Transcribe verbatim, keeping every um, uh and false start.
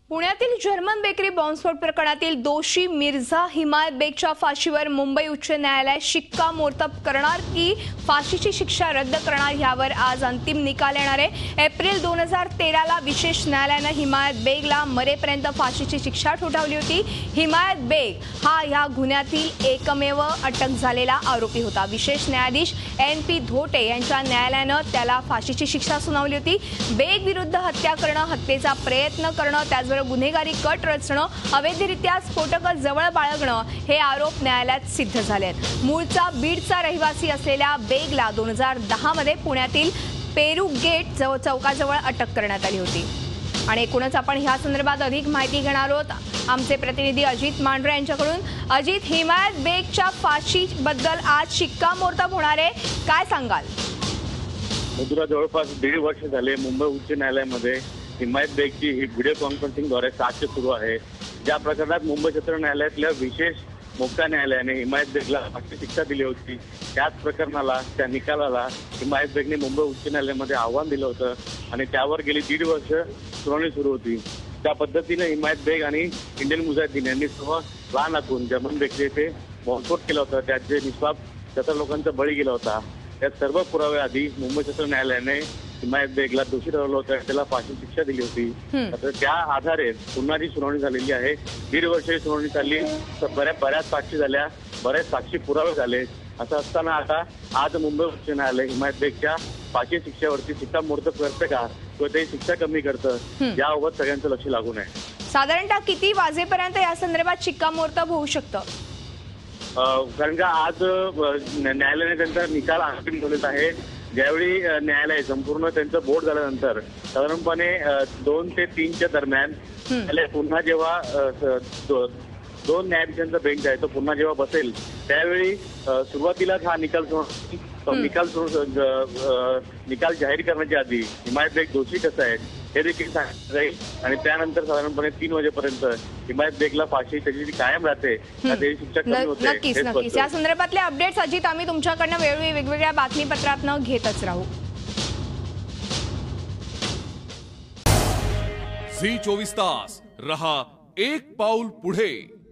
पुण्यातील German bakery बॉम्बस्फोट प्रकरणातील दोषी मिर्झा हिमायत बेगच्या फाशीवर मुंबई उच्च न्यायालय शिक्कामोर्तब करणार की फाशीची शिक्षा रद्द करणार यावर आज अंतिम निकाल येणार आहे। एप्रिल दोन हजार तेरा ला विशेष न्यायालयाने हिमायत बेगला मरेपर्यंत फाशीची शिक्षा ठोठावली होती। हिमायत बेग हा या गुन्ह्यातील एकमेव अटक झालेला आरोपी होता। विशेष न्यायाधीश एन पी धोटे यांच्या न्यायालयाने त्याला फाशीची शिक्षा सुनावली होती। बेग विरुद्ध हत्या करणं, हत्येचा प्रयत्न करणं, त्याचबरोबर गुन्हेगारी कट रचणं, अवैधरित्या स्फोटक जवळ बाळगणं हे आरोप न्यायालयात सिद्ध झालेत। मूळचा बीडचा रहिवासी असलेल्या बेगला दोन हजार दहा मध्ये पुण्यातील पेरू गेट चौकाजवळ अटक करण्यात आली होती। आणि एकूणच आपण ह्या संदर्भात अधिक माहिती घेणार आहोत आमचे प्रतिनिधी अजित मांढरे यांच्याकडून। अजित, हिमायत बेगच्या फाशीबद्दल आज शिक्कामोर्तब होणार आहे, काय सांगाल? मधुरा, जवळपास दीड वर्ष झाले मुंबई उच्च न्यायालयामध्ये हिमायत बेगची ही व्हिडिओ कॉन्फरन्सिंगद्वारे साक्ष सुरू आहे। ज्या प्रकरणात मुंबई सत्र न्यायालयातल्या विशेष मोक्का न्यायालयाने हिमायत बेगला फाशी शिक्षा दिली होती, त्याच प्रकरणाला, त्या निकालाला हिमायत बेगने मुंबई उच्च न्यायालयामध्ये आव्हान दिलं होतं आणि त्यावर गेली दीड वर्ष सुनावणी सुरू होती। त्या पद्धतीने हिमायत बेग आणि इंडियन मुजाहिदीन यांनी सर्व प्लान आखून जर्मन बेकरी येथे बॉम्बस्फोट केला होता, त्यात जे निष्पाप सतरा लोकांचा बळी गेला होता। त्या सर्व पुरावे आधी मुंबई सत्र न्यायालयाने हिमायत बेगला दोषी ठरवलं होतं, त्याला फाशी शिक्षा दिली होती। तर त्या आधारे पुन्हा जी सुनावणी झालेली आहे, दीड वर्षाची सुनावणी चालली, तर बऱ्याच बऱ्याच साक्षी झाल्या, बऱ्याच साक्षी पुरावे झाले। असं असताना आता आज मुंबई उच्च न्यायालय हिमायत बेगच्या फाशी शिक्षेवरती शिक्कामोर्तब करतं का किंवा ते शिक्षा कमी करतं याबाबत सगळ्यांचं लक्ष लागून आहे। साधारणतः किती वाजेपर्यंत या संदर्भात शिक्कामोर्तब होऊ शकतं? कारण का आज न्यायालयाने त्यांचा निकाल अंतिम ठेवलेला आहे। ज्यावेळी न्यायालय संपूर्ण त्यांचं बोर्ड झाल्यानंतर साधारणपणे दोन ते तीनच्या दरम्यान न्यायालय पुन्हा जेव्हा दोन न्यायाधीशांचा बेंच आहे तो पुन्हा जेव्हा बसेल त्यावेळी सुरुवातीलाच हा निकाल निकाल निकाल जाहीर करण्याच्या आधी हिमायत बेग दोषी कसं आहे हे देखील सांगितलं जाईल आणि त्यानंतर साधारणपणे तीन वाजेपर्यंत हिमायत बेगला फाशी त्याची जी कायम राहते त्याची शिक्षा कमी होते। नक्कीच नक्कीच या संदर्भातले अपडेट्स अजित आम्ही तुमच्याकडनं वेळोवेळी वेगवेगळ्या बातमीपत्रातनं घेतच राहू। झी चोवीस तास रहा एक पाऊल पुढे।